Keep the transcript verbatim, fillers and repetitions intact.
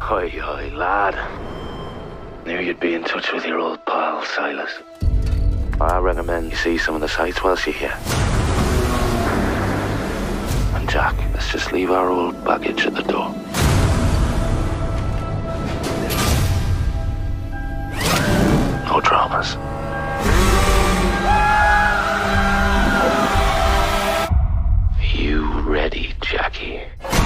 Oi, oi, lad. Knew you'd be in touch with your old pal, Silas. I recommend you see some of the sights whilst you're here. And Jack, let's just leave our old baggage at the door. No dramas. You ready, Jackie?